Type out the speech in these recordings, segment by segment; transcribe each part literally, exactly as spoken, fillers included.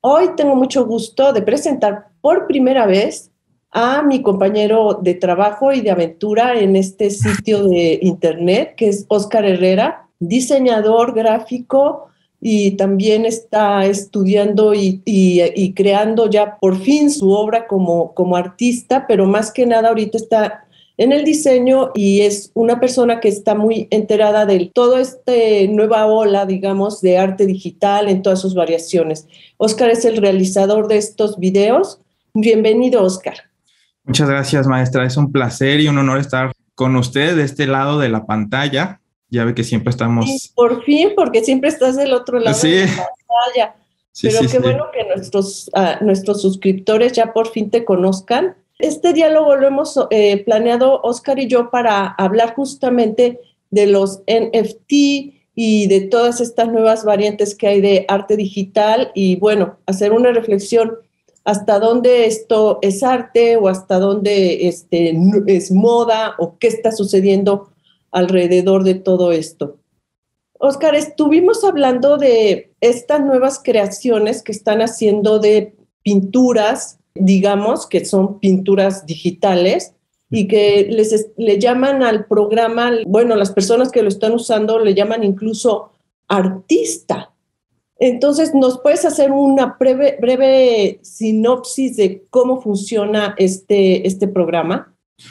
Hoy tengo mucho gusto de presentar por primera vez a mi compañero de trabajo y de aventura en este sitio de internet, que es Óscar Herrera, diseñador gráfico, y también está estudiando y, y, y creando ya por fin su obra como, como artista, pero más que nada ahorita está en el diseño y es una persona que está muy enterada de toda esta nueva ola, digamos, de arte digital en todas sus variaciones. Óscar es el realizador de estos videos. Bienvenido, Óscar. Muchas gracias, maestra. Es un placer y un honor estar con usted de este lado de la pantalla. Ya ve que siempre estamos... Sí, por fin, porque siempre estás del otro lado sí. de la pantalla. Sí, Pero sí, qué sí. bueno que nuestros, uh, nuestros suscriptores ya por fin te conozcan. Este diálogo lo hemos eh, planeado Óscar y yo para hablar justamente de los N F T y de todas estas nuevas variantes que hay de arte digital y, bueno, hacer una reflexión hasta dónde esto es arte o hasta dónde este, es moda o qué está sucediendo alrededor de todo esto. Óscar, estuvimos hablando de estas nuevas creaciones que están haciendo de pinturas, digamos, que son pinturas digitales y que les le llaman al programa, bueno, las personas que lo están usando le llaman incluso artista. Entonces, ¿nos puedes hacer una breve, breve sinopsis de cómo funciona este, este programa?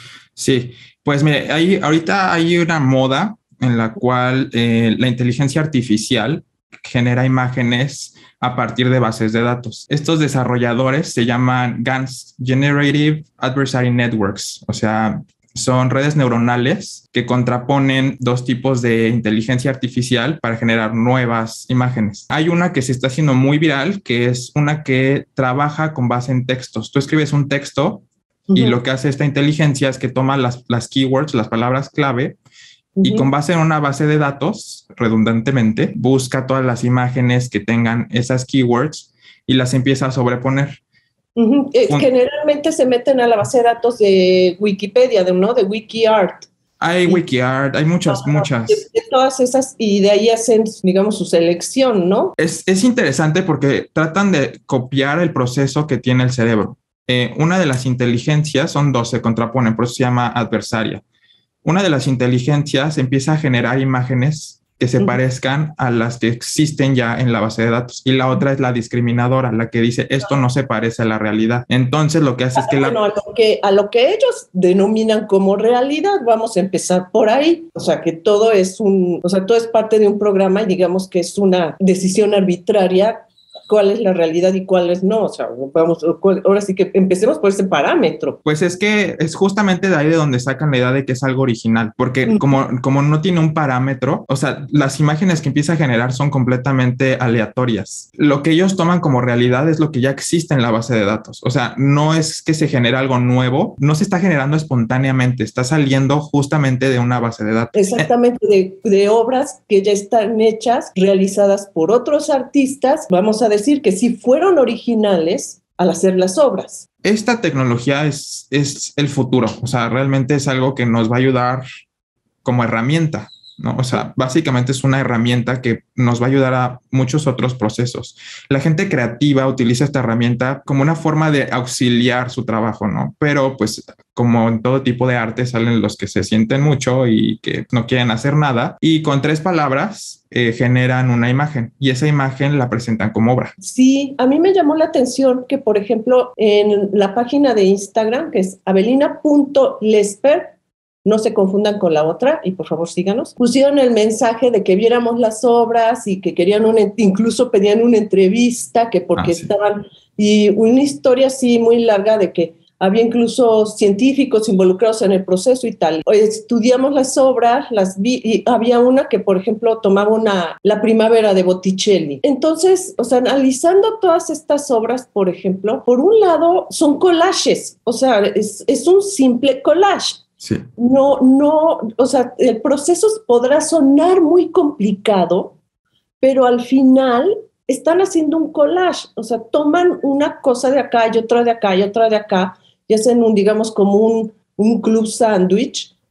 Sí, pues mire, hay, ahorita hay una moda en la cual eh, la inteligencia artificial genera imágenes a partir de bases de datos. Estos desarrolladores se llaman G A N s, Generative Adversary Networks, o sea, son redes neuronales que contraponen dos tipos de inteligencia artificial para generar nuevas imágenes. Hay una que se está haciendo muy viral, que es una que trabaja con base en textos. Tú escribes un texto y uh-huh. lo que hace esta inteligencia es que toma las, las keywords, las palabras clave, uh-huh. y con base en una base de datos, redundantemente, busca todas las imágenes que tengan esas keywords y las empieza a sobreponer. Uh-huh. Eh, generalmente se meten a la base de datos de Wikipedia, de, ¿no? De WikiArt. Hay y, WikiArt, hay muchas, uh-huh. muchas. De, de todas esas, y de ahí hacen, digamos, su selección, ¿no? Es, es interesante porque tratan de copiar el proceso que tiene el cerebro. Eh, una de las inteligencias, son dos, se contraponen, por eso se llama adversaria. Una de las inteligencias empieza a generar imágenes que se uh-huh. parezcan a las que existen ya en la base de datos. Y la otra es la discriminadora, la que dice esto no se parece a la realidad. Entonces lo que hace ah, es que... Bueno, la... a, lo que, a lo que ellos denominan como realidad, vamos a empezar por ahí. O sea, que todo es un, o sea, todo es parte de un programa y digamos que es una decisión arbitraria cuál es la realidad y cuál es no. O sea, vamos, ahora sí que empecemos por ese parámetro. Pues es que es justamente de ahí de donde sacan la idea de que es algo original, porque uh-huh. como, como no tiene un parámetro, o sea, las imágenes que empieza a generar son completamente aleatorias. Lo que ellos toman como realidad es lo que ya existe en la base de datos. O sea, no es que se genere algo nuevo, no se está generando espontáneamente, está saliendo justamente de una base de datos. Exactamente, de, de obras que ya están hechas, realizadas por otros artistas, vamos a decir que sí fueron originales al hacer las obras. Esta tecnología es, es el futuro, o sea, realmente es algo que nos va a ayudar como herramienta, ¿no? O sea, básicamente es una herramienta que nos va a ayudar a muchos otros procesos. La gente creativa utiliza esta herramienta como una forma de auxiliar su trabajo, ¿no? Pero pues como en todo tipo de arte salen los que se sienten mucho y que no quieren hacer nada y con tres palabras eh, generan una imagen y esa imagen la presentan como obra. Sí, a mí me llamó la atención que, por ejemplo, en la página de Instagram, que es avelina punto lesper, no se confundan con la otra y por favor síganos, pusieron el mensaje de que viéramos las obras y que querían una, incluso pedían una entrevista, que porque ah, sí. estaban, y una historia así muy larga de que había incluso científicos involucrados en el proceso y tal. Estudiamos las obras, las vi, y había una que, por ejemplo, tomaba una, La Primavera de Botticelli. Entonces, o sea, analizando todas estas obras, por ejemplo, por un lado son collages, o sea, es, es un simple collage. Sí. No, no, o sea, el proceso podrá sonar muy complicado, pero al final están haciendo un collage, o sea, toman una cosa de acá y otra de acá y otra de acá y hacen un, digamos, como un, un club sándwich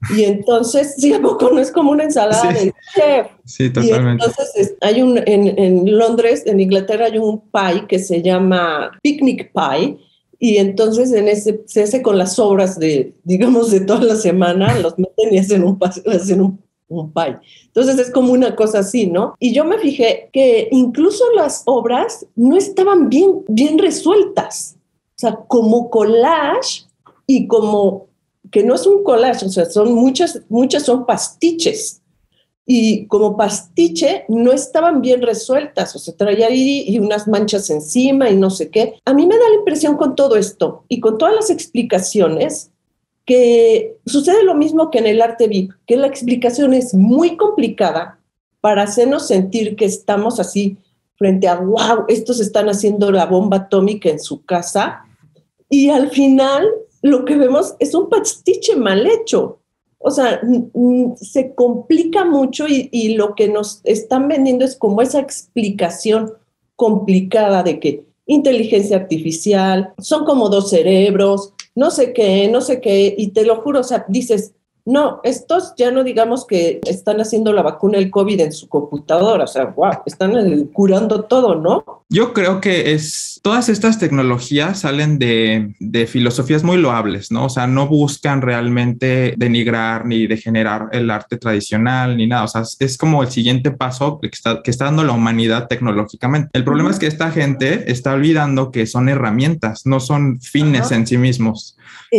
Y entonces, sí, ¿a poco no es como una ensalada Sí, del chef? sí, Y totalmente. entonces es- hay un, en, en Londres, en Inglaterra, hay un pie que se llama picnic pie, y entonces en ese, se hace con las sobras de, digamos, de toda la semana, los meten y hacen un, pas- hacen un, un pie. Entonces es como una cosa así, ¿no? Y yo me fijé que incluso las obras no estaban bien, bien resueltas. O sea, como collage y como que no es un collage, o sea, son muchas, muchas son pastiches. Y como pastiche no estaban bien resueltas, o sea, traía ahí y unas manchas encima y no sé qué. A mí me da la impresión con todo esto y con todas las explicaciones que sucede lo mismo que en el arte V I P, que la explicación es muy complicada para hacernos sentir que estamos así frente a, wow, estos están haciendo la bomba atómica en su casa, y al final lo que vemos es un pastiche mal hecho. O sea, se complica mucho y, y lo que nos están vendiendo es como esa explicación complicada de que inteligencia artificial, son como dos cerebros, no sé qué, no sé qué, y te lo juro, o sea, dices, no, estos ya no digamos que están haciendo la vacuna del COVID en su computadora, o sea, wow, están eh, curando todo, ¿no? Yo creo que es, todas estas tecnologías salen de, de filosofías muy loables, ¿no? O sea, no buscan realmente denigrar ni degenerar el arte tradicional ni nada. O sea, es como el siguiente paso que está, que está dando la humanidad tecnológicamente. El problema uh-huh. es que esta gente está olvidando que son herramientas, no son fines uh-huh. en sí mismos.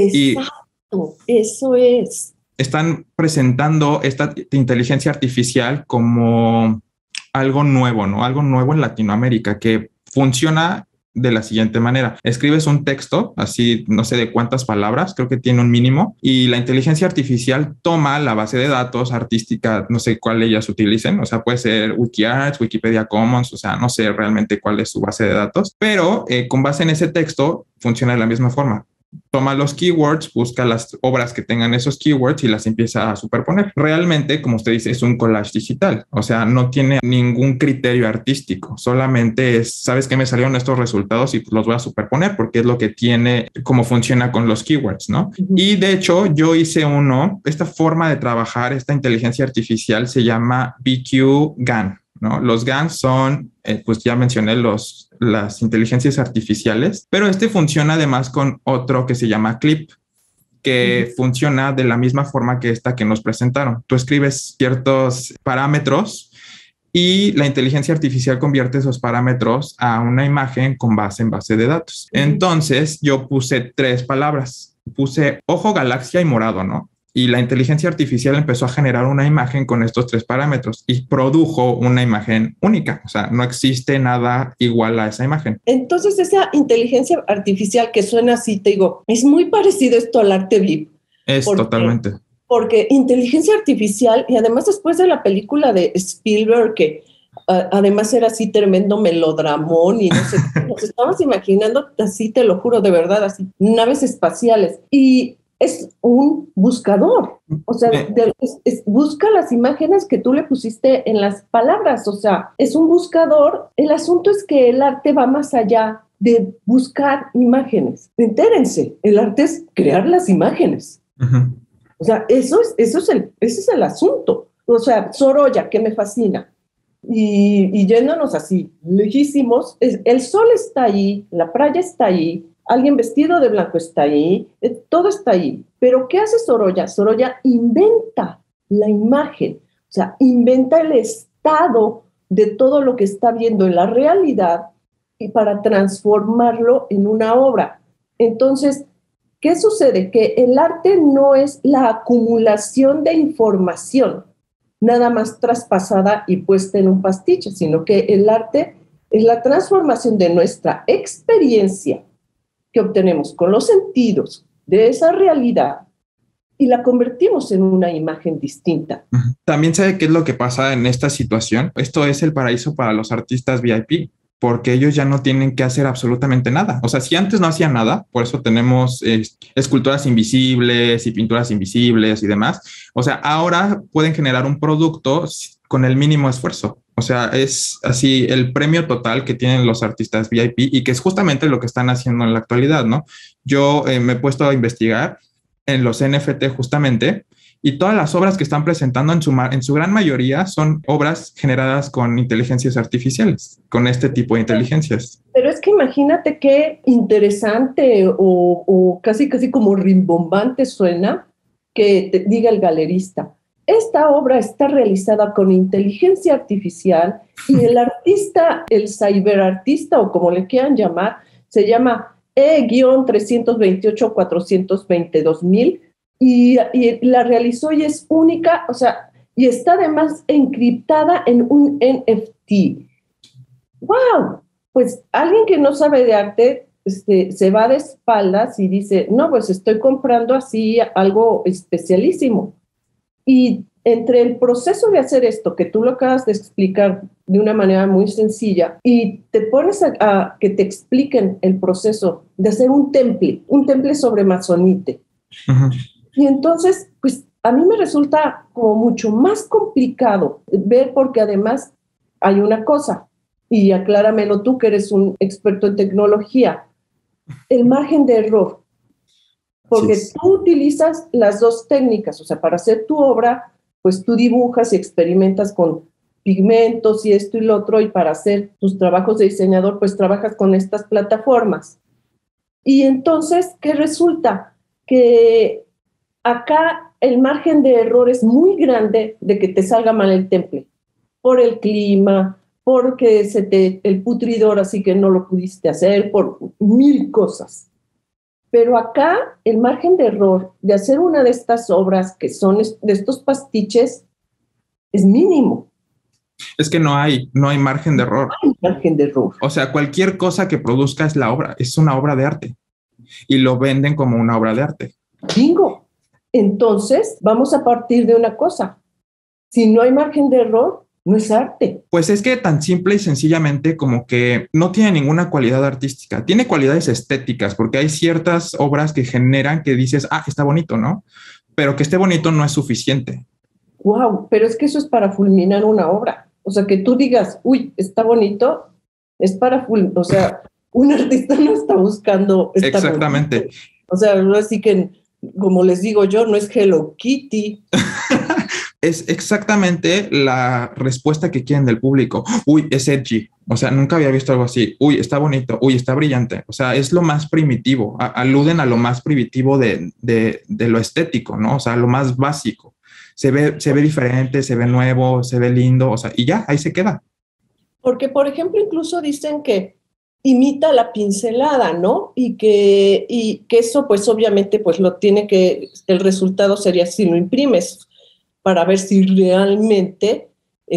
Exacto, y eso es. Están presentando esta inteligencia artificial como algo nuevo, ¿no? Algo nuevo en Latinoamérica que funciona de la siguiente manera. Escribes un texto, así no sé de cuántas palabras, creo que tiene un mínimo, y la inteligencia artificial toma la base de datos artística, no sé cuál ellas utilicen, o sea, puede ser WikiArts, Wikipedia Commons, o sea, no sé realmente cuál es su base de datos, pero eh, con base en ese texto funciona de la misma forma. Toma los keywords, busca las obras que tengan esos keywords y las empieza a superponer. Realmente, como usted dice, es un collage digital, o sea, no tiene ningún criterio artístico, solamente es, ¿sabes qué? Me salieron estos resultados y los voy a superponer porque es lo que tiene, cómo funciona con los keywords, ¿no? Uh-huh. Y de hecho, yo hice uno, esta forma de trabajar, esta inteligencia artificial se llama B Q G A N, ¿no? Los G A N son, eh, pues ya mencioné los, las inteligencias artificiales, pero este funciona además con otro que se llama Clip, que uh-huh. funciona de la misma forma que esta que nos presentaron. Tú escribes ciertos parámetros y la inteligencia artificial convierte esos parámetros a una imagen con base en base de datos. Uh-huh. Entonces yo puse tres palabras, puse ojo, galaxia y morado, ¿no? Y la inteligencia artificial empezó a generar una imagen con estos tres parámetros y produjo una imagen única. O sea, no existe nada igual a esa imagen. Entonces, esa inteligencia artificial que suena así, te digo, es muy parecido esto al arte V I P. Es porque, totalmente. Porque inteligencia artificial, y además después de la película de Spielberg, que uh, además era así tremendo melodramón y no sé, nos estamos imaginando así, te lo juro, de verdad, así, naves espaciales. Y es un buscador, o sea, de, es, es, busca las imágenes que tú le pusiste en las palabras, o sea, es un buscador. El asunto es que el arte va más allá de buscar imágenes. Entérense, el arte es crear las imágenes. Uh-huh. O sea, eso es, eso es el, ese es el asunto. O sea, Sorolla, que me fascina. Y, y yéndonos así, lejísimos, es, el sol está ahí, la playa está ahí, alguien vestido de blanco está ahí, eh, todo está ahí. Pero ¿qué hace Sorolla? Sorolla inventa la imagen, o sea, inventa el estado de todo lo que está viendo en la realidad y para transformarlo en una obra. Entonces, ¿qué sucede? Que el arte no es la acumulación de información, nada más traspasada y puesta en un pastiche, sino que el arte es la transformación de nuestra experiencia que obtenemos con los sentidos de esa realidad y la convertimos en una imagen distinta. También sabe qué es lo que pasa en esta situación. Esto es el paraíso para los artistas V I P, porque ellos ya no tienen que hacer absolutamente nada. O sea, si antes no hacían nada, por eso tenemos eh, esculturas invisibles y pinturas invisibles y demás. O sea, ahora pueden generar un producto con el mínimo esfuerzo. O sea, es así el premio total que tienen los artistas V I P y que es justamente lo que están haciendo en la actualidad, ¿no? Yo eh, me he puesto a investigar en los N F T justamente Y todas las obras que están presentando en su, en su gran mayoría son obras generadas con inteligencias artificiales, con este tipo de inteligencias. Pero es que imagínate qué interesante o, o casi casi como rimbombante suena que te diga el galerista: esta obra está realizada con inteligencia artificial y el artista, el cyberartista o como le quieran llamar, se llama E trescientos veintiocho cuatrocientos veintidós mil y, y la realizó y es única, o sea, y está además encriptada en un N F T. ¡Wow! Pues alguien que no sabe de arte este, se va de espaldas y dice, no, pues estoy comprando así algo especialísimo. Y entre el proceso de hacer esto, que tú lo acabas de explicar de una manera muy sencilla, y te pones a, a que te expliquen el proceso de hacer un temple, un temple sobre Masonite. Uh-huh. Y entonces, pues a mí me resulta como mucho más complicado ver, porque además hay una cosa, y acláramelo tú que eres un experto en tecnología, el margen de error. Porque sí, tú utilizas las dos técnicas, o sea, para hacer tu obra, pues tú dibujas y experimentas con pigmentos y esto y lo otro, y para hacer tus trabajos de diseñador, pues trabajas con estas plataformas. Y entonces, ¿qué resulta? Que acá el margen de error es muy grande de que te salga mal el temple, por el clima, porque se te, el putridor así que no lo pudiste hacer, por mil cosas. Pero acá el margen de error de hacer una de estas obras que son de estos pastiches es mínimo. Es que no hay, no hay margen de error. No hay margen de error. O sea, cualquier cosa que produzca es la obra, es una obra de arte. Y lo venden como una obra de arte. Bingo. Entonces, vamos a partir de una cosa. Si no hay margen de error, no es arte. Pues es que tan simple y sencillamente como que no tiene ninguna cualidad artística, tiene cualidades estéticas, porque hay ciertas obras que generan que dices, ah, está bonito, ¿no? Pero que esté bonito no es suficiente. Wow, pero es que eso es para fulminar una obra. O sea, que tú digas, uy, está bonito, es para fulminar. O sea, un artista no está buscando estar exactamente. Bonito. O sea, así que, como les digo yo, no es Hello Kitty. Es exactamente la respuesta que quieren del público. Uy, es edgy. O sea, nunca había visto algo así. Uy, está bonito. Uy, está brillante. O sea, es lo más primitivo. A- aluden a lo más primitivo de, de, de lo estético, ¿no? O sea, lo más básico. Se ve, se ve diferente, se ve nuevo, se ve lindo. O sea, y ya, ahí se queda. Porque, por ejemplo, incluso dicen que imita la pincelada, ¿no? Y que, y que eso, pues, obviamente, pues, lo tiene que, el resultado sería si lo imprimes, para ver si realmente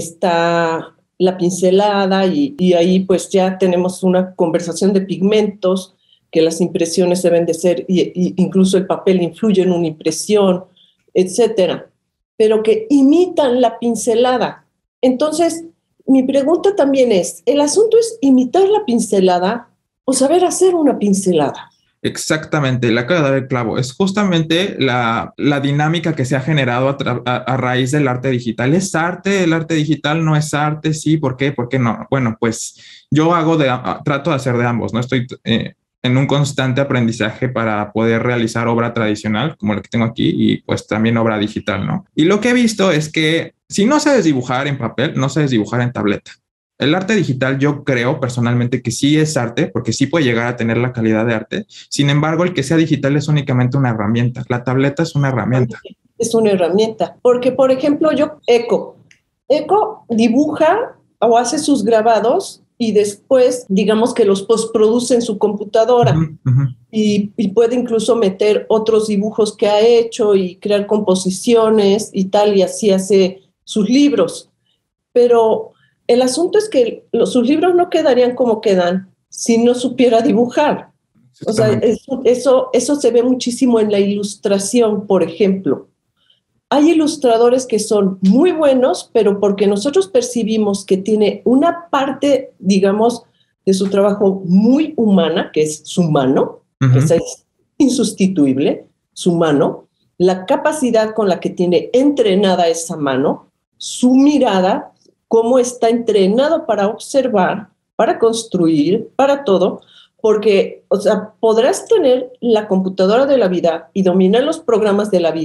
está la pincelada y, y ahí pues ya tenemos una conversación de pigmentos, que las impresiones deben de ser, y, y incluso el papel influye en una impresión, etcétera, pero que imitan la pincelada. Entonces, mi pregunta también es, ¿el asunto es imitar la pincelada o saber hacer una pincelada? Exactamente, la acaba de dar el clavo. Es justamente la, la dinámica que se ha generado a, tra- a, a raíz del arte digital. ¿Es arte? ¿El arte digital no es arte? Sí, ¿por qué? ¿Por qué no? Bueno, pues yo hago de, a, trato de hacer de ambos, ¿no? Estoy eh, en un constante aprendizaje para poder realizar obra tradicional, como la que tengo aquí, y pues también obra digital, ¿no? Y lo que he visto es que si no sabes dibujar en papel, no sabes dibujar en tableta. El arte digital yo creo personalmente que sí es arte, porque sí puede llegar a tener la calidad de arte. Sin embargo, el que sea digital es únicamente una herramienta. La tableta es una herramienta. Es una herramienta. Porque, por ejemplo, yo, Eco, Eco dibuja o hace sus grabados y después, digamos que los postproduce en su computadora. Uh-huh, uh-huh. Y, y puede incluso meter otros dibujos que ha hecho y crear composiciones y tal, y así hace sus libros. Pero el asunto es que los, sus libros no quedarían como quedan si no supiera dibujar. O sea, eso, eso, eso se ve muchísimo en la ilustración, por ejemplo. Hay ilustradores que son muy buenos, pero porque nosotros percibimos que tiene una parte, digamos, de su trabajo muy humana, que es su mano, uh-huh. que es insustituible, su mano, la capacidad con la que tiene entrenada esa mano, su mirada, cómo está entrenado para observar, para construir, para todo, porque, o sea, podrás tener la computadora de la vida y dominar los programas de la vida,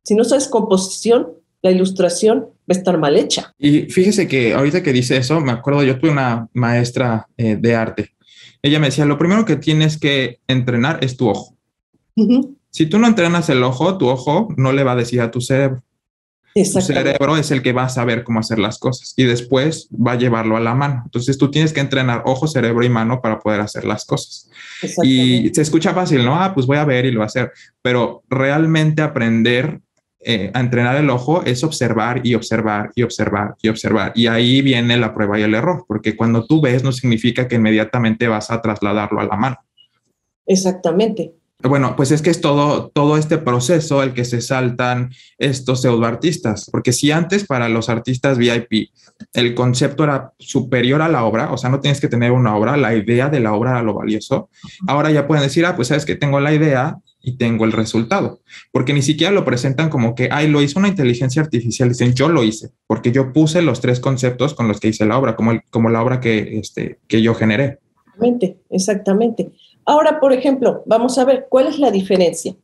Si no sabes composición, la ilustración va a estar mal hecha. Y fíjese que ahorita que dice eso, me acuerdo, yo tuve una maestra eh, de arte. Ella me decía, lo primero que tienes que entrenar es tu ojo. Uh-huh. Si tú no entrenas el ojo, tu ojo no le va a decir a tu cerebro. Tu cerebro es el que va a saber cómo hacer las cosas y después va a llevarlo a la mano. Entonces tú tienes que entrenar ojo, cerebro y mano para poder hacer las cosas. Y se escucha fácil, ¿no? Ah, pues voy a ver y lo voy a hacer. Pero realmente aprender eh, a entrenar el ojo es observar y observar y observar y observar. Y ahí viene la prueba y el error, porque cuando tú ves no significa que inmediatamente vas a trasladarlo a la mano. Exactamente. Bueno, pues es que es todo, todo este proceso el que se saltan estos pseudoartistas, porque si antes para los artistas V I P el concepto era superior a la obra, o sea, no tienes que tener una obra, la idea de la obra era lo valioso, ahora ya pueden decir, ah, pues sabes que tengo la idea y tengo el resultado, porque ni siquiera lo presentan como que, ay, lo hizo una inteligencia artificial, dicen, yo lo hice, porque yo puse los tres conceptos con los que hice la obra, como, el, como la obra que, este, que yo generé. Exactamente, exactamente. Ahora, por ejemplo, vamos a ver cuál es la diferencia.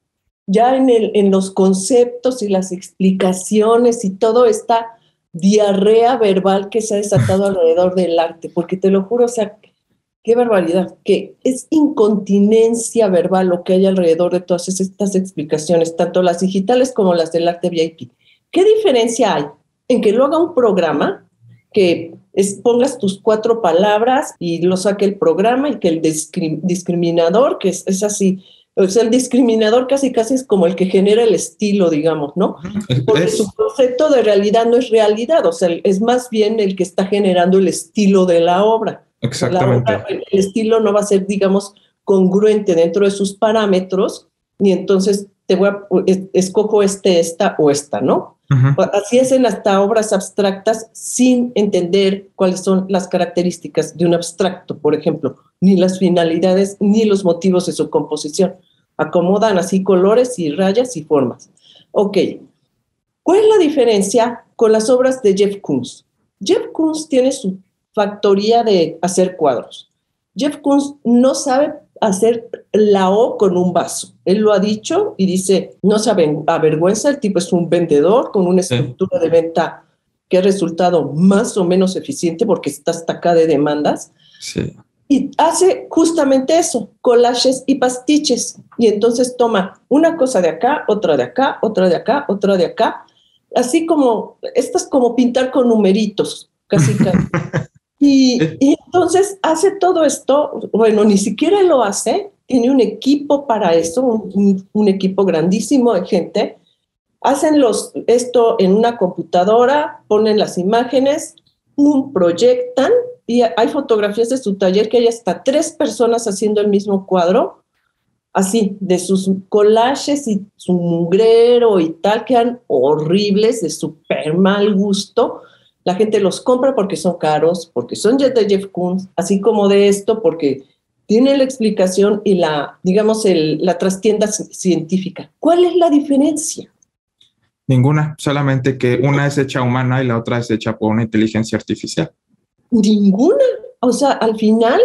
Ya en, el, en los conceptos y las explicaciones y toda esta diarrea verbal que se ha desatado alrededor del arte, porque te lo juro, o sea, qué barbaridad, que es incontinencia verbal lo que hay alrededor de todas estas explicaciones, tanto las digitales como las del arte V I P. ¿Qué diferencia hay en que lo haga un programa, que es, pongas tus cuatro palabras y lo saque el programa, y que el discrim, discriminador, que es, es así, o sea, el discriminador casi casi es como el que genera el estilo, digamos, ¿no? Porque es... su concepto de realidad no es realidad, o sea, es más bien el que está generando el estilo de la obra. Exactamente. La obra, el estilo no va a ser, digamos, congruente dentro de sus parámetros, y entonces te voy a, escojo este, esta o esta, ¿no? Uh-huh. Así es en hasta obras abstractas, sin entender cuáles son las características de un abstracto, por ejemplo, ni las finalidades ni los motivos de su composición. Acomodan así colores y rayas y formas. Ok, ¿cuál es la diferencia con las obras de Jeff Koons? Jeff Koons tiene su factoría de hacer cuadros. Jeff Koons no sabe hacer la O con un vaso. Él lo ha dicho y dice, no se avergüenza, el tipo es un vendedor con una estructura sí. de venta que ha resultado más o menos eficiente porque está hasta acá de demandas. Sí. Y hace justamente eso, collages y pastiches. Y entonces toma una cosa de acá, otra de acá, otra de acá, otra de acá. Así como, esto es como pintar con numeritos, casi casi. Y, y entonces hace todo esto, bueno, ni siquiera lo hace, tiene un equipo para eso, un, un equipo grandísimo de gente. Hacen los, esto en una computadora, ponen las imágenes, un, proyectan, y hay fotografías de su taller que hay hasta tres personas haciendo el mismo cuadro, así, de sus collages y su mugrero y tal, quedan horribles, de súper mal gusto. La gente los compra porque son caros, porque son de Jeff Koons, así como de esto, porque tiene la explicación y la, digamos, el, la trastienda científica. ¿Cuál es la diferencia? Ninguna, solamente que una es hecha humana y la otra es hecha por una inteligencia artificial. Ninguna. O sea, al final...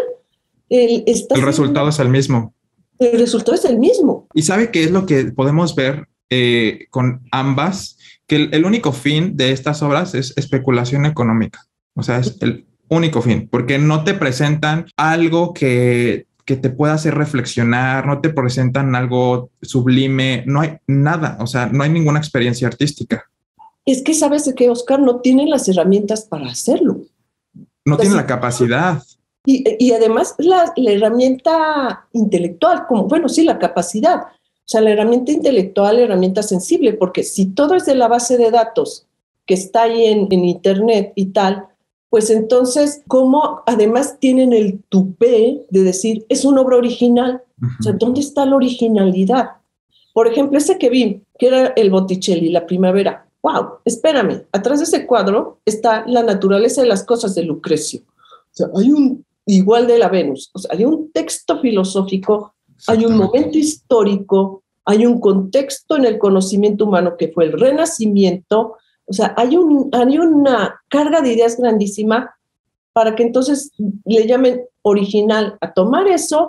El, está el resultado es el mismo. El resultado es el mismo. ¿Y sabe qué es lo que podemos ver eh, con ambas? Que el, el único fin de estas obras es especulación económica. O sea, es el único fin, porque no te presentan algo que, que te pueda hacer reflexionar, no te presentan algo sublime, no hay nada, o sea, no hay ninguna experiencia artística. Es que sabes de que, Oscar, no tienen las herramientas para hacerlo. No tienen la capacidad. Y, y además la, la herramienta intelectual, como, bueno, sí, la capacidad. O sea, la herramienta intelectual, la herramienta sensible, porque si todo es de la base de datos que está ahí en, en internet y tal, pues entonces, ¿cómo además tienen el tupé de decir, es una obra original? Uh-huh. O sea, ¿dónde está la originalidad? Por ejemplo, ese que vi, que era el Botticelli, La Primavera. ¡Wow! Espérame, atrás de ese cuadro está la naturaleza de las cosas de Lucrecio. O sea, hay un, igual de la Venus, o sea, hay un texto filosófico, hay un momento histórico, hay un contexto en el conocimiento humano que fue el Renacimiento, o sea, hay, un, hay una carga de ideas grandísima para que entonces le llamen original a tomar eso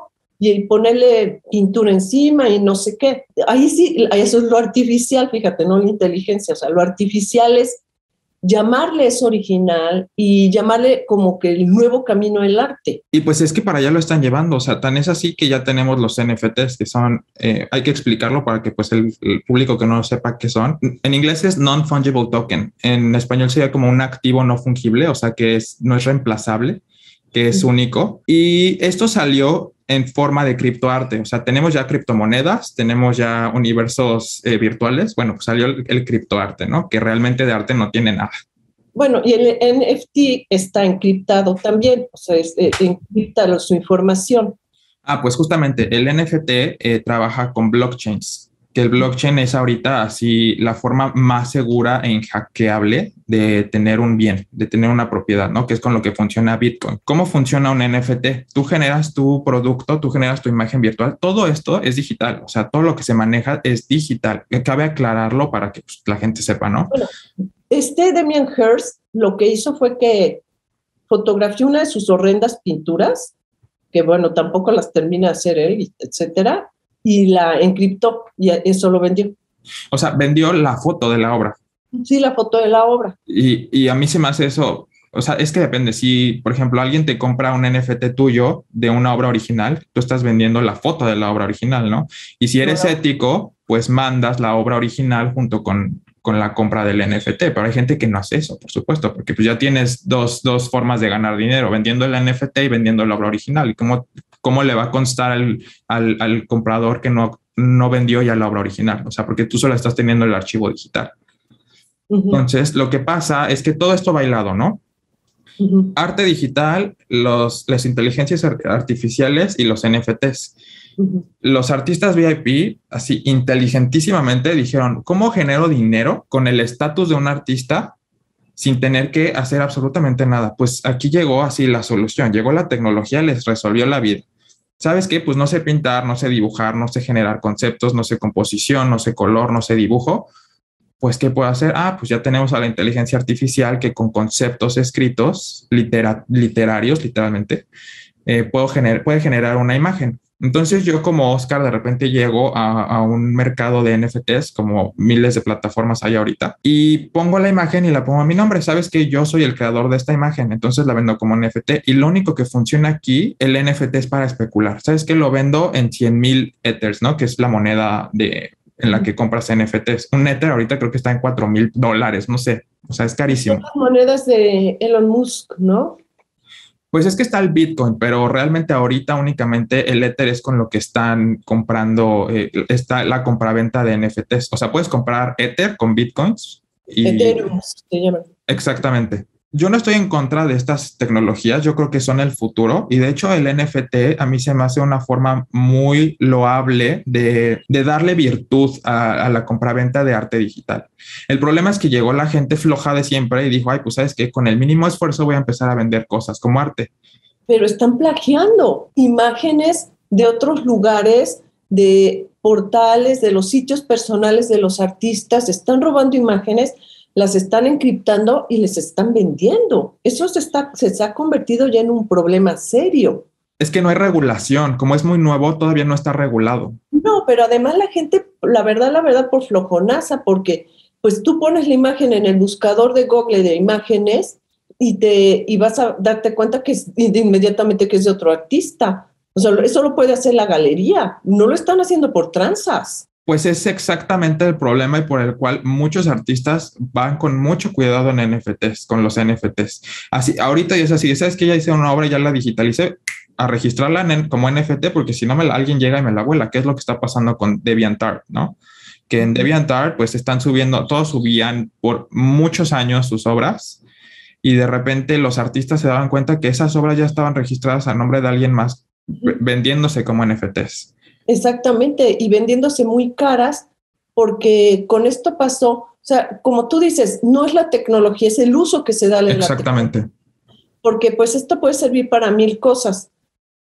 y ponerle pintura encima y no sé qué. Ahí sí, eso es lo artificial, fíjate, no la inteligencia, o sea, lo artificial es llamarle eso original y llamarle como que el nuevo camino del arte. Y pues es que para allá lo están llevando, o sea, tan es así que ya tenemos los N F Ts, que son, eh, hay que explicarlo para que pues el, el público que no sepa qué son. En inglés es non-fungible token, en español sería como un activo no fungible, o sea, que es, no es reemplazable, que es único. Y esto salió en forma de criptoarte, o sea, tenemos ya criptomonedas, tenemos ya universos eh, virtuales. Bueno, pues salió el, el criptoarte, ¿no? Que realmente de arte no tiene nada. Bueno, y el N F T está encriptado también, o sea, es, eh, encripta su información. Ah, pues justamente el N F T eh, trabaja con blockchains, que el blockchain es ahorita así la forma más segura e inhackeable de tener un bien, de tener una propiedad, ¿no? Que es con lo que funciona Bitcoin. ¿Cómo funciona un N F T? Tú generas tu producto, tú generas tu imagen virtual, todo esto es digital, o sea, todo lo que se maneja es digital. Cabe aclararlo para que pues, la gente sepa, ¿no? Bueno, este Damien Hirst lo que hizo fue que fotografió una de sus horrendas pinturas, que bueno, tampoco las termina de hacer él, etcétera, y la encriptó y eso lo vendió. O sea, vendió la foto de la obra. Sí, la foto de la obra. Y, y a mí se me hace eso, o sea, es que depende. Si, por ejemplo, alguien te compra un N F T tuyo de una obra original, tú estás vendiendo la foto de la obra original, ¿no? Y si eres Claro. ético, pues mandas la obra original junto con, con la compra del N F T. Pero hay gente que no hace eso, por supuesto, porque pues ya tienes dos, dos formas de ganar dinero, vendiendo el N F T y vendiendo la obra original. ¿Y cómo, cómo le va a constar al, al, al comprador que no, no vendió ya la obra original? O sea, porque tú solo estás teniendo el archivo digital. Uh-huh. Entonces, lo que pasa es que todo esto bailado, ¿no? Uh-huh. Arte digital, los, las inteligencias artificiales y los N F Ts. Uh-huh. Los artistas V I P, así inteligentísimamente, dijeron, ¿cómo genero dinero con el estatus de un artista sin tener que hacer absolutamente nada? Pues aquí llegó así la solución, llegó la tecnología, les resolvió la vida. ¿Sabes qué? Pues no sé pintar, no sé dibujar, no sé generar conceptos, no sé composición, no sé color, no sé dibujo. Pues, ¿qué puedo hacer? Ah, pues ya tenemos a la inteligencia artificial que con conceptos escritos, litera, literarios, literalmente, eh, puedo gener, puede generar una imagen. Entonces yo como Oscar de repente llego a, a un mercado de N F Ts, como miles de plataformas hay ahorita, y pongo la imagen y la pongo a mi nombre. Sabes que yo soy el creador de esta imagen, entonces la vendo como N F T. Y lo único que funciona aquí, el N F T es para especular. Sabes que lo vendo en cien mil Ethers, ¿no? Que es la moneda de... en la que compras N F Ts. Un Ether ahorita creo que está en cuatro mil dólares, no sé, o sea, es carísimo. Son las monedas de Elon Musk, ¿no? Pues es que está el Bitcoin, pero realmente ahorita únicamente el Ether es con lo que están comprando, eh, está la compraventa de N F Ts. O sea, puedes comprar Ether con Bitcoins. Y... Ethereum se llama. Exactamente. Yo no estoy en contra de estas tecnologías, yo creo que son el futuro y de hecho el N F T a mí se me hace una forma muy loable de, de darle virtud a, a la compraventa de arte digital. El problema es que llegó la gente floja de siempre y dijo, ay, pues sabes que con el mínimo esfuerzo voy a empezar a vender cosas como arte. Pero están plagiando imágenes de otros lugares, de portales, de los sitios personales de los artistas, están robando imágenes, las están encriptando y les están vendiendo. Eso se, está, se ha convertido ya en un problema serio. Es que no hay regulación, como es muy nuevo, todavía no está regulado. No, pero además la gente, la verdad, la verdad, por flojonaza, porque pues tú pones la imagen en el buscador de Google de imágenes y, te, y vas a darte cuenta que es de inmediatamente que es de otro artista. O sea, eso lo puede hacer la galería, no lo están haciendo por tranzas. Pues es exactamente el problema y por el cual muchos artistas van con mucho cuidado en N F Ts, con los N F Ts. Así, ahorita ya es así, ¿sabes que ya hice una obra, ya la digitalicé? A registrarla en, como N F T, porque si no me la, alguien llega y me la vuela, que es lo que está pasando con DeviantArt, ¿no? Que en DeviantArt pues están subiendo, todos subían por muchos años sus obras y de repente los artistas se daban cuenta que esas obras ya estaban registradas a nombre de alguien más, uh-huh. vendiéndose como N F Ts. Exactamente, y vendiéndose muy caras, porque con esto pasó, o sea, como tú dices, no es la tecnología, es el uso que se da a la Exactamente. tecnología. Porque pues esto puede servir para mil cosas,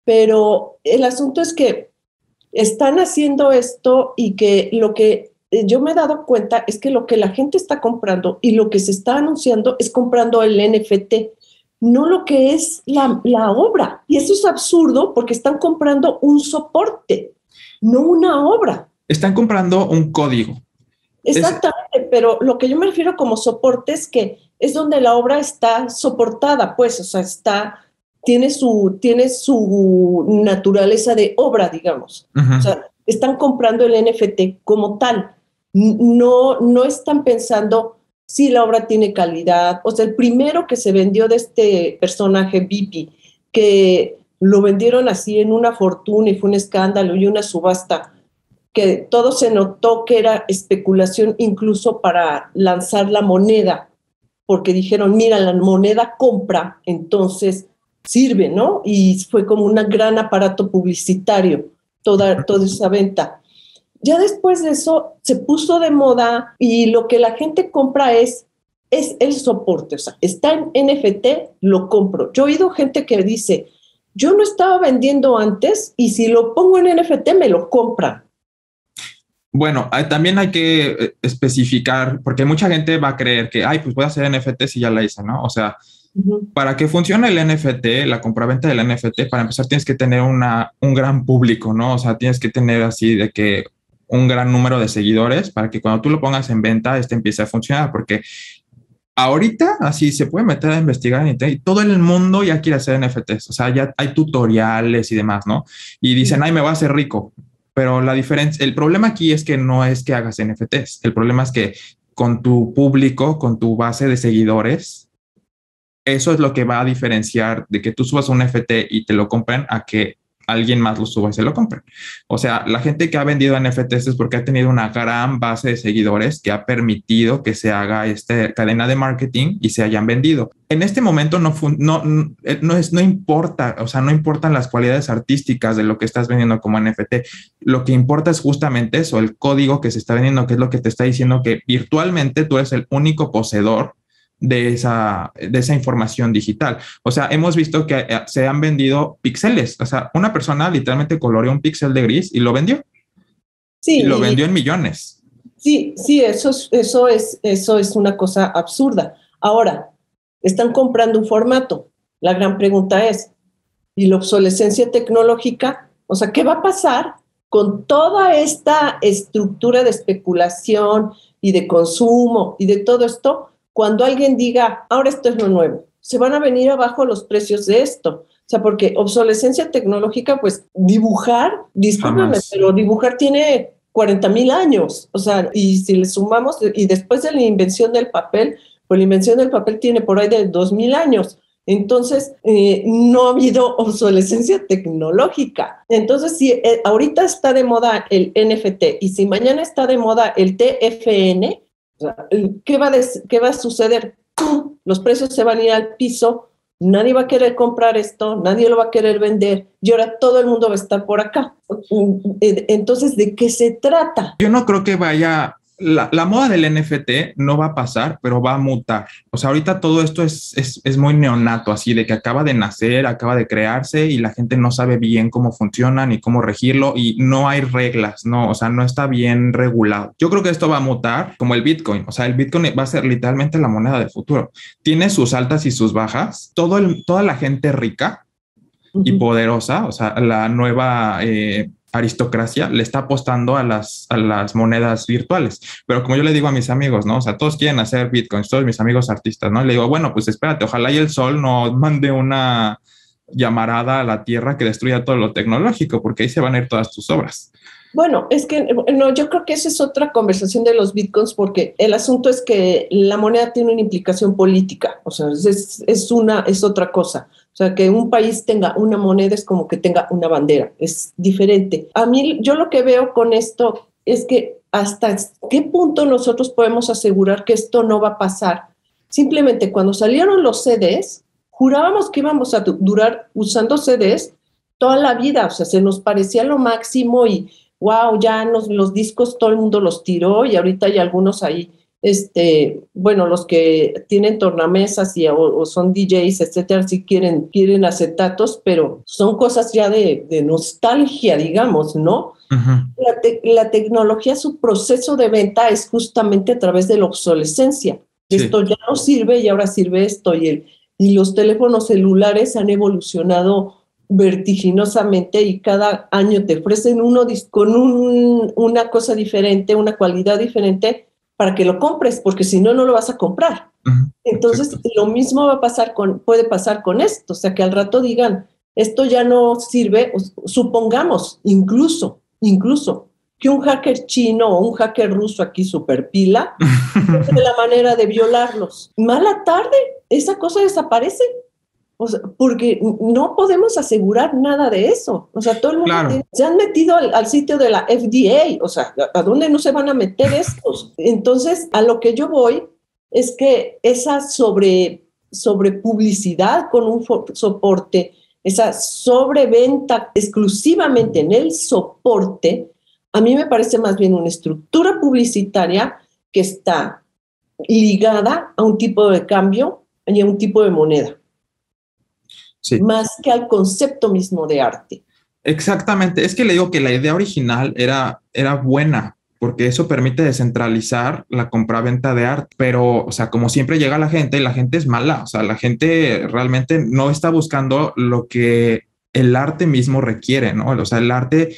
pero el asunto es que están haciendo esto y que lo que yo me he dado cuenta es que lo que la gente está comprando y lo que se está anunciando es comprando el N F T, no lo que es la, la obra. Y eso es absurdo porque están comprando un soporte, no una obra. Están comprando un código. Exactamente, es... pero lo que yo me refiero como soporte es que es donde la obra está soportada, pues, o sea, está, tiene su, tiene su naturaleza de obra, digamos. Uh-huh. O sea, están comprando el N F T como tal. No, no están pensando si la obra tiene calidad. O sea, el primero que se vendió de este personaje, Bipi, que lo vendieron así en una fortuna y fue un escándalo y una subasta, que todo se notó que era especulación incluso para lanzar la moneda, porque dijeron, mira, la moneda compra, entonces sirve, ¿no? Y fue como un gran aparato publicitario, toda, toda esa venta. Ya después de eso se puso de moda y lo que la gente compra es, es el soporte, o sea, está en N F T, lo compro. Yo he oído gente que dice, yo no estaba vendiendo antes y si lo pongo en N F T me lo compran. Bueno, también hay que especificar, porque mucha gente va a creer que, ay, pues puedo hacer N F T si ya la hice, ¿no? O sea, uh-huh. Para que funcione el N F T, la compraventa del N F T, para empezar tienes que tener una, un gran público, ¿no? O sea, tienes que tener así de que un gran número de seguidores para que cuando tú lo pongas en venta, este empiece a funcionar, porque ahorita así se puede meter a investigar en internet y todo el mundo ya quiere hacer N F Ts, o sea, ya hay tutoriales y demás, ¿no? Y dicen, ay, me voy a hacer rico. Pero la diferencia, el problema aquí es que no es que hagas N F Ts. El problema es que con tu público, con tu base de seguidores, eso es lo que va a diferenciar de que tú subas un N F T y te lo compren a que alguien más lo suba y se lo compren. O sea, la gente que ha vendido N F Ts es porque ha tenido una gran base de seguidores que ha permitido que se haga esta cadena de marketing y se hayan vendido. En este momento no, no, no, es, no importa, o sea, no importan las cualidades artísticas de lo que estás vendiendo como N F T. Lo que importa es justamente eso, el código que se está vendiendo, que es lo que te está diciendo que virtualmente tú eres el único poseedor de esa, de esa información digital. O sea, hemos visto que se han vendido píxeles. O sea, una persona literalmente coloreó un píxel de gris y lo vendió. Sí. Y lo vendió en millones. Sí, sí, eso es, eso es, eso es una cosa absurda. Ahora, están comprando un formato. La gran pregunta es, ¿y la obsolescencia tecnológica? O sea, ¿qué va a pasar con toda esta estructura de especulación y de consumo y de todo esto? Cuando alguien diga, ahora esto es lo nuevo, se van a venir abajo los precios de esto. O sea, porque obsolescencia tecnológica, pues dibujar, discúlpeme, pero dibujar tiene cuarenta mil años. O sea, y si le sumamos, y después de la invención del papel, pues la invención del papel tiene por ahí de dos mil años. Entonces, eh, no ha habido obsolescencia tecnológica. Entonces, si eh, ahorita está de moda el N F T y si mañana está de moda el T F N, ¿Qué va, de, ¿Qué va a suceder? ¡Pum! Los precios se van a ir al piso, nadie va a querer comprar esto, nadie lo va a querer vender y ahora todo el mundo va a estar por acá. Entonces, ¿de qué se trata? Yo no creo que vaya... La, la moda del N F T no va a pasar, pero va a mutar. O sea, ahorita todo esto es, es, es muy neonato, así de que acaba de nacer, acaba de crearse y la gente no sabe bien cómo funciona ni cómo regirlo y no hay reglas, no, o sea, no está bien regulado. Yo creo que esto va a mutar como el Bitcoin. O sea, el Bitcoin va a ser literalmente la moneda del futuro. Tiene sus altas y sus bajas. Todo el, toda la gente rica uh-huh. y poderosa, o sea, la nueva... Eh, aristocracia le está apostando a las, a las monedas virtuales. Pero como yo le digo a mis amigos, ¿no? O sea, todos quieren hacer bitcoins, todos mis amigos artistas, ¿no? Le digo, bueno, pues espérate, ojalá y el sol no mande una llamarada a la tierra que destruya todo lo tecnológico, porque ahí se van a ir todas tus obras. Bueno, es que no, yo creo que esa es otra conversación de los bitcoins, porque el asunto es que la moneda tiene una implicación política, o sea, es, es, una, es otra cosa. O sea, que un país tenga una moneda es como que tenga una bandera, es diferente. A mí, yo lo que veo con esto es que hasta qué punto nosotros podemos asegurar que esto no va a pasar. Simplemente cuando salieron los C Ds, jurábamos que íbamos a durar usando C Ds toda la vida, o sea, se nos parecía lo máximo y wow, ya nos, los discos todo el mundo los tiró y ahorita hay algunos ahí, este, bueno, los que tienen tornamesas y, o, o son D Js, etcétera, sí quieren, quieren acetatos, pero son cosas ya de, de nostalgia, digamos, ¿no? Uh-huh. La, te, la tecnología, su proceso de venta es justamente a través de la obsolescencia. Sí. Esto ya no sirve y ahora sirve esto y el y los teléfonos celulares han evolucionado vertiginosamente y cada año te ofrecen uno con un, una cosa diferente, una cualidad diferente para que lo compres, porque si no, no lo vas a comprar. Uh-huh. Entonces, exacto. Lo mismo va a pasar con, puede pasar con esto, o sea, que al rato digan, esto ya no sirve, supongamos, incluso, incluso, que un hacker chino o un hacker ruso aquí super pila, es la manera de violarlos. Mala tarde, esa cosa desaparece. O sea, porque no podemos asegurar nada de eso. O sea, todo el mundo claro. tiene, se han metido al, al sitio de la F D A. O sea, ¿a dónde no se van a meter estos? Entonces, a lo que yo voy es que esa sobre, sobre publicidad con un for, soporte, esa sobreventa exclusivamente en el soporte, a mí me parece más bien una estructura publicitaria que está ligada a un tipo de cambio y a un tipo de moneda. Sí. Más que al concepto mismo de arte. Exactamente, es que le digo que la idea original era, era buena, porque eso permite descentralizar la compraventa de arte, pero, o sea, como siempre llega la gente, la gente es mala, o sea, la gente realmente no está buscando lo que el arte mismo requiere, ¿no? O sea, el arte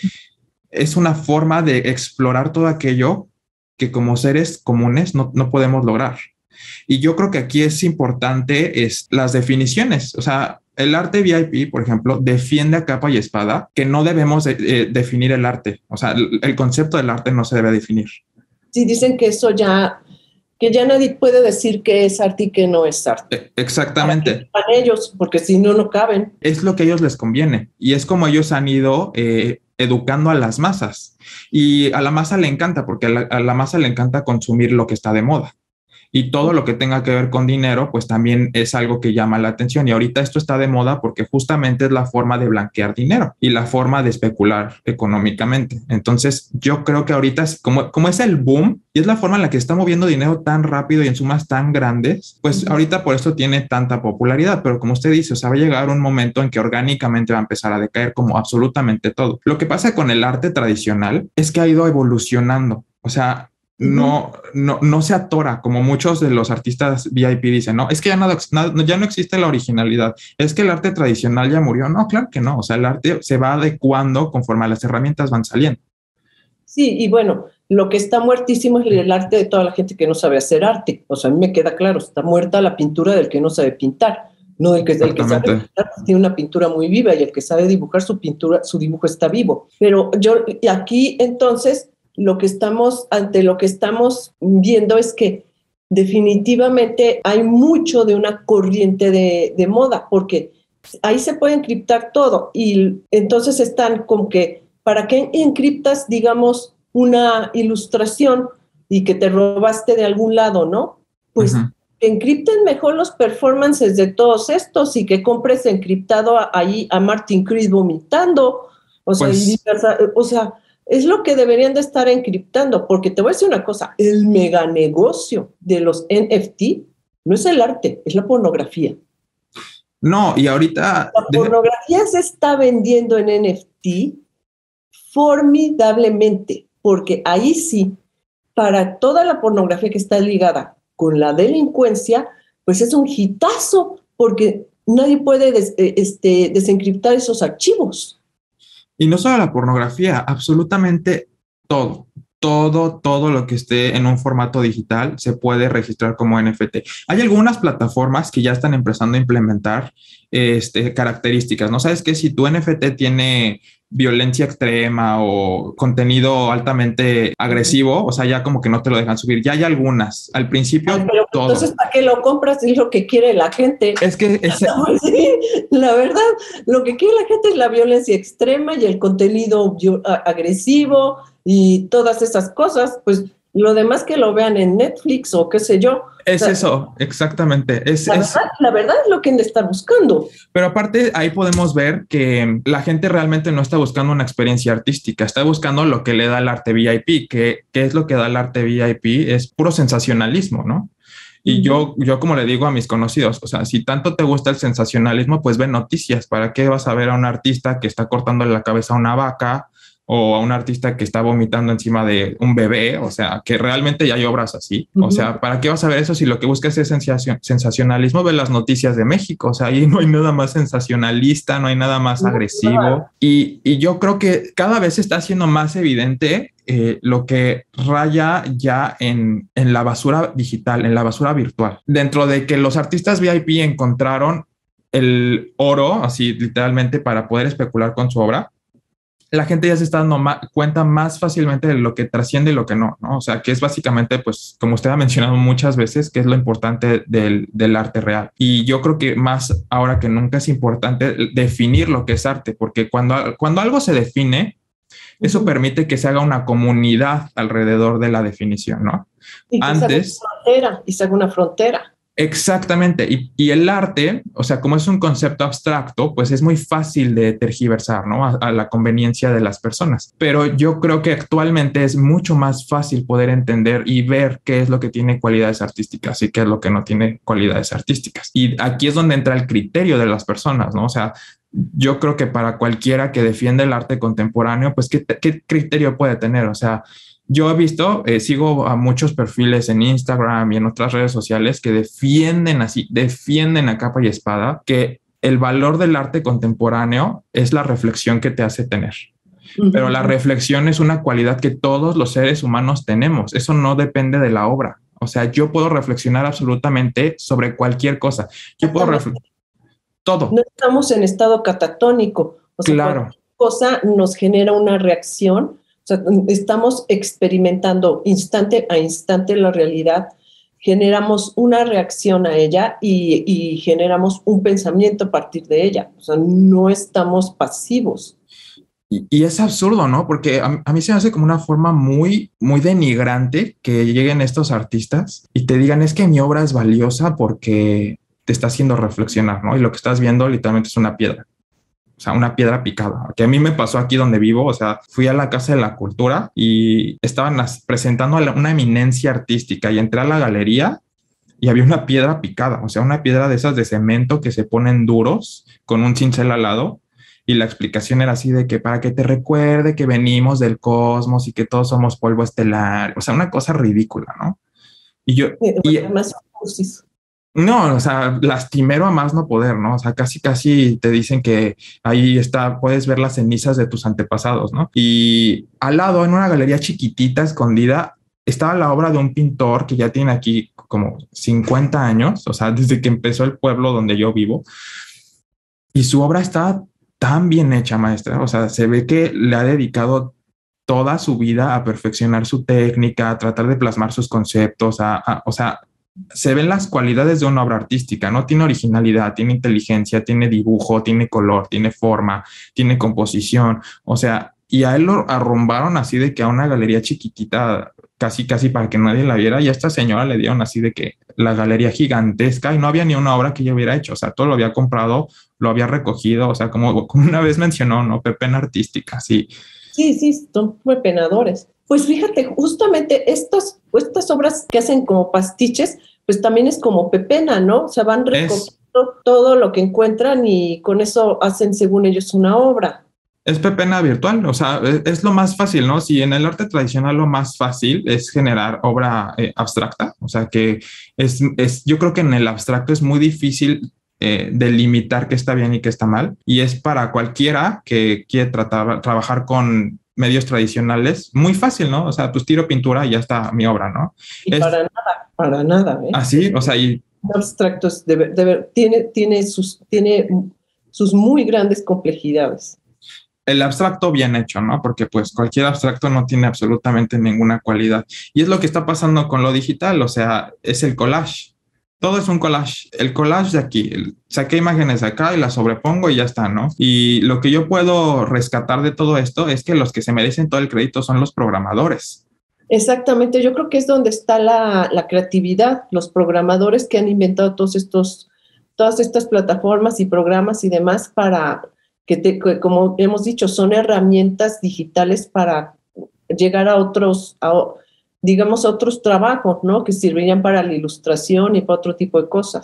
es una forma de explorar todo aquello que como seres comunes no, no podemos lograr. Y yo creo que aquí es importante es las definiciones, o sea, el arte V I P, por ejemplo, defiende a capa y espada que no debemos de, eh, definir el arte. O sea, el, el concepto del arte no se debe definir. Sí, dicen que eso ya, que ya nadie puede decir que es arte y que no es arte. Exactamente. Para que ellos, porque si no, no caben. Es lo que a ellos les conviene. Y es como ellos han ido eh, educando a las masas. Y a la masa le encanta, porque a la, a la masa le encanta consumir lo que está de moda. Y todo lo que tenga que ver con dinero, pues también es algo que llama la atención. Y ahorita esto está de moda porque justamente es la forma de blanquear dinero y la forma de especular económicamente. Entonces, yo creo que ahorita, es como, como es el boom y es la forma en la que está moviendo dinero tan rápido y en sumas tan grandes, pues uh-huh. ahorita por eso tiene tanta popularidad. Pero como usted dice, o sea, va a llegar un momento en que orgánicamente va a empezar a decaer como absolutamente todo. Lo que pasa con el arte tradicional es que ha ido evolucionando. O sea, No, no, no se atora como muchos de los artistas V I P dicen, no, es que ya no, ya no existe la originalidad, es que el arte tradicional ya murió. No, claro que no, o sea, el arte se va adecuando conforme las herramientas van saliendo. Sí, y bueno, lo que está muertísimo es el arte de toda la gente que no sabe hacer arte. O sea, a mí me queda claro, está muerta la pintura del que no sabe pintar, no del que, del que sabe pintar, tiene una pintura muy viva y el que sabe dibujar su pintura, su dibujo está vivo. Pero yo aquí entonces... Lo que estamos, ante lo que estamos viendo es que definitivamente hay mucho de una corriente de, de moda, porque ahí se puede encriptar todo y entonces están como que, ¿para qué encriptas, digamos, una ilustración y que te robaste de algún lado, no? Pues uh-huh. que encripten mejor los performances de todos estos y que compres encriptado ahí a Martin Creed vomitando, o sea, pues, y, o sea, es lo que deberían de estar encriptando, porque te voy a decir una cosa, el mega negocio de los N F T no es el arte, es la pornografía. No, y ahorita... La pornografía se está vendiendo en N F T formidablemente, porque ahí sí, para toda la pornografía que está ligada con la delincuencia, pues es un hitazo, porque nadie puede des, este, desencriptar esos archivos. Y no solo la pornografía, absolutamente todo, todo, todo lo que esté en un formato digital se puede registrar como N F T. Hay algunas plataformas que ya están empezando a implementar este, características, ¿no? Sabes que si tu N F T tiene violencia extrema o contenido altamente agresivo, o sea, ya como que no te lo dejan subir. Ya hay algunas. Al principio, Ay, pero todo. Entonces, ¿para qué lo compras? Es lo que quiere la gente. Es que... Es... No, sí, la verdad, lo que quiere la gente es la violencia extrema y el contenido agresivo y todas esas cosas. Pues lo demás que lo vean en Netflix o qué sé yo. Es o sea, eso, exactamente. Es, la, es... Verdad, la verdad es lo que han de estar buscando. Pero aparte, ahí podemos ver que la gente realmente no está buscando una experiencia artística, está buscando lo que le da el arte V I P. ¿Qué, qué es lo que da el arte V I P? Es puro sensacionalismo, ¿no? Y uh-huh. yo, yo como le digo a mis conocidos, o sea, si tanto te gusta el sensacionalismo, pues ve noticias. ¿Para qué vas a ver a un artista que está cortándole la cabeza a una vaca o a un artista que está vomitando encima de un bebé, o sea, que realmente ya hay obras así. Uh-huh. O sea, ¿para qué vas a ver eso si lo que buscas es sensacion- sensacionalismo? Ve las noticias de México, o sea, ahí no hay nada más sensacionalista, no hay nada más agresivo. Y, y yo creo que cada vez está siendo más evidente eh, lo que raya ya en, en la basura digital, en la basura virtual. Dentro de que los artistas V I P encontraron el oro, así literalmente, para poder especular con su obra, la gente ya se está dando ma- cuenta más fácilmente de lo que trasciende y lo que no, ¿no? O sea, que es básicamente, pues, como usted ha mencionado muchas veces, que es lo importante del, del arte real. Y yo creo que más ahora que nunca es importante definir lo que es arte, porque cuando, cuando algo se define, eso uh-huh. permite que se haga una comunidad alrededor de la definición, ¿no? Y que Antes, se haga una frontera, y se haga una frontera. Exactamente. Y, y el arte, o sea, como es un concepto abstracto, pues es muy fácil de tergiversar, ¿no? A, a la conveniencia de las personas. Pero yo creo que actualmente es mucho más fácil poder entender y ver qué es lo que tiene cualidades artísticas y qué es lo que no tiene cualidades artísticas. Y aquí es donde entra el criterio de las personas, ¿no? O sea, yo creo que para cualquiera que defiende el arte contemporáneo, pues, ¿qué, qué criterio puede tener? O sea, yo he visto, eh, sigo a muchos perfiles en Instagram y en otras redes sociales que defienden así, defienden a capa y espada que el valor del arte contemporáneo es la reflexión que te hace tener. Uh-huh. Pero la reflexión es una cualidad que todos los seres humanos tenemos. Eso no depende de la obra. O sea, yo puedo reflexionar absolutamente sobre cualquier cosa. Yo puedo reflexionar todo. No estamos en estado catatónico. O sea, claro. cualquier cosa nos genera una reacción. O sea, estamos experimentando instante a instante la realidad, generamos una reacción a ella y, y generamos un pensamiento a partir de ella. O sea, no estamos pasivos. Y, y es absurdo, ¿no? Porque a, a mí se me hace como una forma muy, muy denigrante que lleguen estos artistas y te digan, es que mi obra es valiosa porque te está haciendo reflexionar, ¿no? Y lo que estás viendo literalmente es una piedra. O sea, una piedra picada, que a mí me pasó aquí donde vivo. O sea, fui a la Casa de la Cultura y estaban presentando a una eminencia artística y entré a la galería y había una piedra picada, o sea, una piedra de esas de cemento que se ponen duros con un cincel al lado. Y la explicación era así de que para que te recuerde que venimos del cosmos y que todos somos polvo estelar. O sea, una cosa ridícula, ¿no? Y yo... Y, además, no, o sea, lastimero a más no poder, ¿no? O sea, casi, casi te dicen que ahí está, puedes ver las cenizas de tus antepasados, ¿no? Y al lado, en una galería chiquitita, escondida, estaba la obra de un pintor que ya tiene aquí como cincuenta años, o sea, desde que empezó el pueblo donde yo vivo. Y su obra está tan bien hecha, maestra. O sea, se ve que le ha dedicado toda su vida a perfeccionar su técnica, a tratar de plasmar sus conceptos, a, a o sea, se ven las cualidades de una obra artística, ¿no? Tiene originalidad, tiene inteligencia, tiene dibujo, tiene color, tiene forma, tiene composición, o sea, y a él lo arrumbaron así de que a una galería chiquitita, casi, casi para que nadie la viera, y a esta señora le dieron así de que la galería gigantesca y no había ni una obra que ella hubiera hecho, o sea, todo lo había comprado, lo había recogido, o sea, como, como una vez mencionó, ¿no? Pepena artística, sí. Sí, sí, son pepenadores. Pues fíjate, justamente estas, estas obras que hacen como pastiches, pues también es como pepena, ¿no? O sea, van recogiendo es, todo lo que encuentran y con eso hacen, según ellos, una obra. Es pepena virtual, o sea, es, es lo más fácil, ¿no? Si en el arte tradicional lo más fácil es generar obra eh, abstracta, o sea, que es, es, yo creo que en el abstracto es muy difícil eh, delimitar qué está bien y qué está mal, y es para cualquiera que quiere tratar, trabajar con medios tradicionales, muy fácil, ¿no? O sea, pues tiro pintura y ya está mi obra, ¿no? Y es, para nada, para nada. ¿eh? Así, o sea, y... Abstractos, de, de, tiene, tiene, sus, tiene sus muy grandes complejidades. El abstracto bien hecho, ¿no? Porque pues cualquier abstracto no tiene absolutamente ninguna cualidad. Y es lo que está pasando con lo digital, o sea, es el collage. Todo es un collage. El collage de aquí, el, saqué imágenes de acá y las sobrepongo y ya está, ¿no? Y lo que yo puedo rescatar de todo esto es que los que se merecen todo el crédito son los programadores. Exactamente, yo creo que es donde está la, la creatividad, los programadores que han inventado todos estos, todas estas plataformas y programas y demás para que, te, que como hemos dicho, son herramientas digitales para llegar a otros, a, digamos, a otros trabajos, ¿no? Que servirían para la ilustración y para otro tipo de cosas.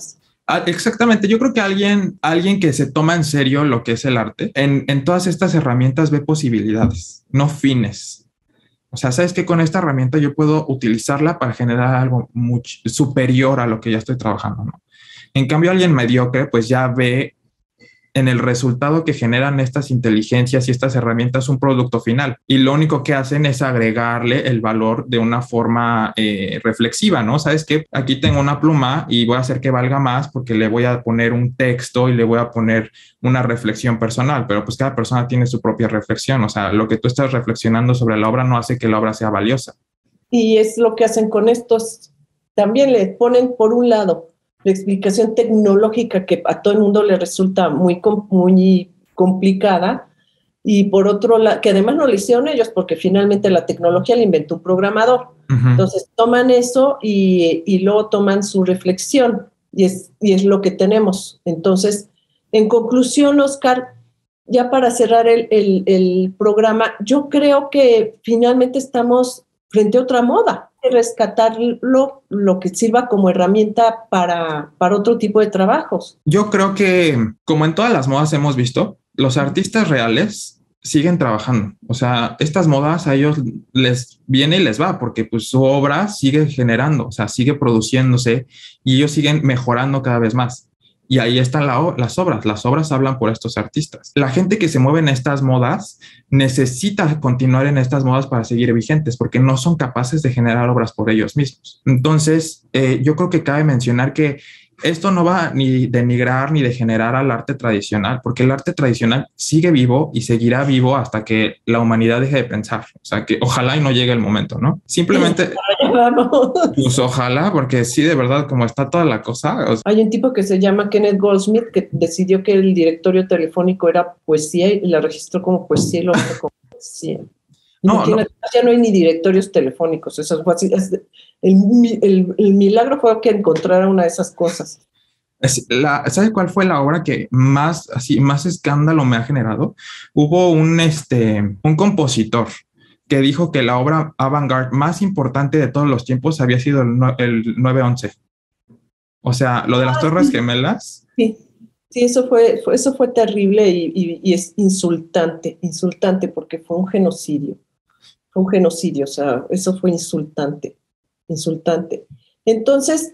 Ah, exactamente, yo creo que alguien, alguien que se toma en serio lo que es el arte, en, en todas estas herramientas ve posibilidades, no fines. O sea, sabes que con esta herramienta yo puedo utilizarla para generar algo mucho superior a lo que ya estoy trabajando, ¿no? En cambio, alguien mediocre, pues ya ve en el resultado que generan estas inteligencias y estas herramientas un producto final. Y lo único que hacen es agregarle el valor de una forma eh, reflexiva, ¿no? ¿Sabes qué? Aquí tengo una pluma y voy a hacer que valga más porque le voy a poner un texto y le voy a poner una reflexión personal, pero pues cada persona tiene su propia reflexión. O sea, lo que tú estás reflexionando sobre la obra no hace que la obra sea valiosa. Y es lo que hacen con estos. También le ponen, por un lado, la explicación tecnológica que a todo el mundo le resulta muy, muy complicada, y por otro lado, que además no lo hicieron ellos, porque finalmente la tecnología la inventó un programador. Uh-huh. Entonces toman eso y, y luego toman su reflexión, y es, y es lo que tenemos. Entonces, en conclusión, Oscar, ya para cerrar el, el, el programa, yo creo que finalmente estamos frente a otra moda, rescatarlo, lo que sirva como herramienta para, para otro tipo de trabajos. Yo creo que, como en todas las modas hemos visto, los artistas reales siguen trabajando. O sea, estas modas a ellos les viene y les va, porque pues su obra sigue generando, o sea, sigue produciéndose y ellos siguen mejorando cada vez más. Y ahí están la, las obras. Las obras hablan por estos artistas. La gente que se mueve en estas modas necesita continuar en estas modas para seguir vigentes, porque no son capaces de generar obras por ellos mismos. Entonces, eh, yo creo que cabe mencionar que esto no va ni denigrar ni degenerar al arte tradicional, porque el arte tradicional sigue vivo y seguirá vivo hasta que la humanidad deje de pensar. O sea, que ojalá y no llegue el momento, ¿no? Simplemente, pues ojalá, porque sí, de verdad, como está toda la cosa. O sea, hay un tipo que se llama Kenneth Goldsmith que decidió que el directorio telefónico era poesía y la registró como poesía y lo hizo como poesía. No, no. Ya no hay ni directorios telefónicos. Eso fue así. Es, el, el, el milagro fue que encontrara una de esas cosas. La, ¿Sabe cuál fue la obra que más, así, más escándalo me ha generado? Hubo un, este, un compositor que dijo que la obra avant-garde más importante de todos los tiempos había sido el, el nueve once. O sea, lo de las ah, Torres sí. Gemelas. Sí. Sí, eso fue, fue, eso fue terrible y, y, y es insultante, insultante porque fue un genocidio, fue un genocidio, o sea, eso fue insultante, insultante. Entonces,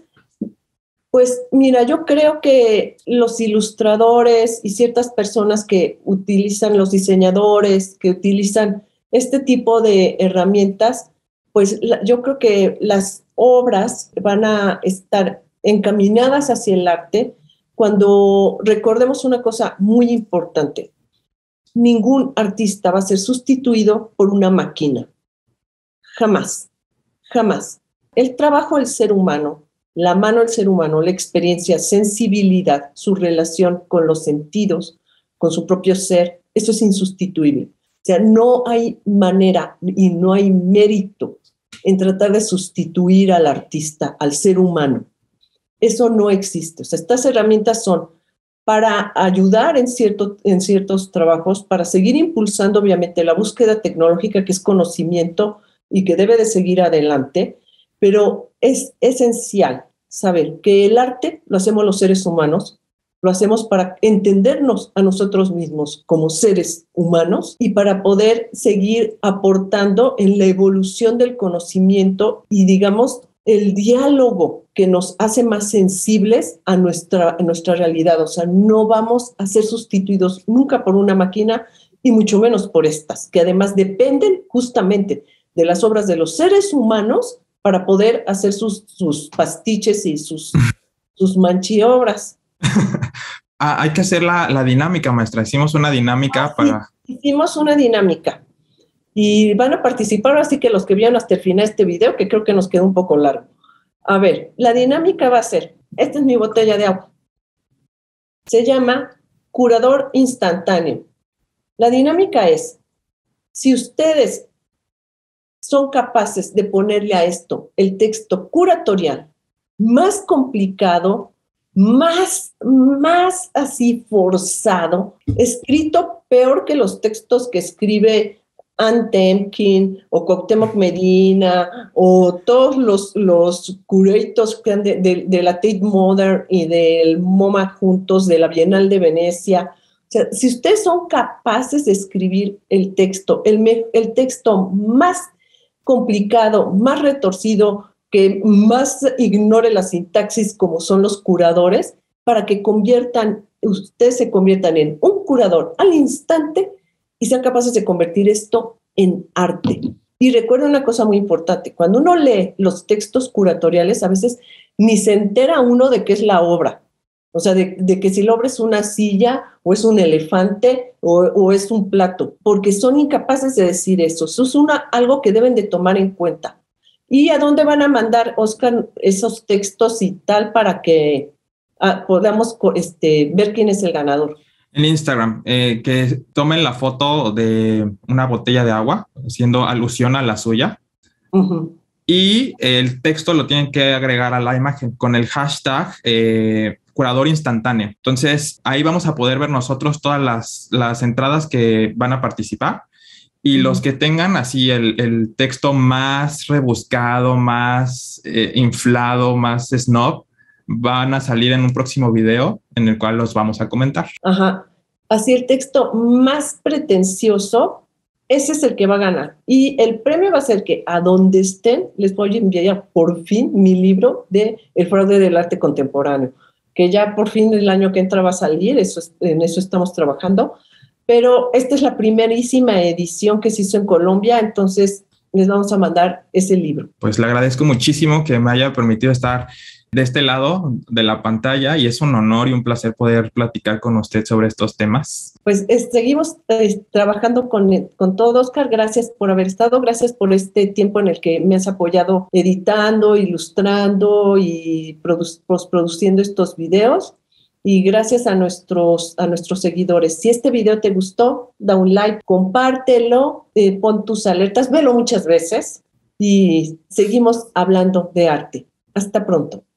pues mira, yo creo que los ilustradores y ciertas personas que utilizan, los diseñadores, que utilizan este tipo de herramientas, pues la, yo creo que las obras van a estar encaminadas hacia el arte. Cuando recordemos una cosa muy importante, ningún artista va a ser sustituido por una máquina. Jamás, jamás. El trabajo del ser humano, la mano del ser humano, la experiencia, sensibilidad, su relación con los sentidos, con su propio ser, eso es insustituible. O sea, no hay manera y no hay mérito en tratar de sustituir al artista, al ser humano. Eso no existe. O sea, estas herramientas son para ayudar en, cierto, en ciertos trabajos, para seguir impulsando, obviamente, la búsqueda tecnológica, que es conocimiento y que debe de seguir adelante, pero es esencial saber que el arte lo hacemos los seres humanos, lo hacemos para entendernos a nosotros mismos como seres humanos y para poder seguir aportando en la evolución del conocimiento y, digamos, el diálogo que nos hace más sensibles a nuestra, a nuestra realidad. O sea, no vamos a ser sustituidos nunca por una máquina y mucho menos por estas, que además dependen justamente de las obras de los seres humanos para poder hacer sus, sus pastiches y sus, sus manchiobras. Ah, hay que hacer la, la dinámica, maestra. Hicimos una dinámica ah, para... Sí, hicimos una dinámica. Y van a participar, así que los que vieron hasta el final este video, que creo que nos quedó un poco largo. A ver, la dinámica va a ser, esta es mi botella de agua. Se llama curador instantáneo. La dinámica es, si ustedes son capaces de ponerle a esto el texto curatorial más complicado, más, más así forzado, escrito peor que los textos que escribe Ann Temkin o Cuauhtémoc Medina o todos los, los curators de, de, de la Tate Modern y del MoMA juntos, de la Bienal de Venecia. O sea, si ustedes son capaces de escribir el texto, el, me, el texto más complicado, más retorcido, que más ignore la sintaxis como son los curadores, para que conviertan, ustedes se conviertan en un curador al instante y sean capaces de convertir esto en arte. Y recuerden una cosa muy importante, cuando uno lee los textos curatoriales, a veces ni se entera uno de qué es la obra. O sea, de, de que si la obra es una silla, o es un elefante, o, o es un plato, porque son incapaces de decir eso. Eso es una, algo que deben de tomar en cuenta. ¿Y a dónde van a mandar, Oscar, esos textos y tal para que ah, podamos este, ver quién es el ganador? En Instagram, eh, que tomen la foto de una botella de agua, haciendo alusión a la suya. Uh-huh. Y el texto lo tienen que agregar a la imagen con el hashtag eh, curador instantáneo. Entonces, ahí vamos a poder ver nosotros todas las, las entradas que van a participar. Y uh-huh. los que tengan así el, el texto más rebuscado, más eh, inflado, más snob, van a salir en un próximo video en el cual los vamos a comentar. Ajá. Así el texto más pretencioso, ese es el que va a ganar. Y el premio va a ser que a donde estén, les voy a enviar por fin mi libro de El fraude del arte contemporáneo, que ya por fin el año que entra va a salir, eso es, en eso estamos trabajando. Pero esta es la primerísima edición que se hizo en Colombia, entonces les vamos a mandar ese libro. Pues le agradezco muchísimo que me haya permitido estar de este lado de la pantalla y es un honor y un placer poder platicar con usted sobre estos temas. Pues eh, seguimos eh, trabajando con, con todo, Oscar. Gracias por haber estado, gracias por este tiempo en el que me has apoyado editando, ilustrando y produ- produciendo estos videos. Y gracias a nuestros, a nuestros seguidores. Si este video te gustó, da un like, compártelo, eh, pon tus alertas, velo muchas veces y seguimos hablando de arte. Hasta pronto.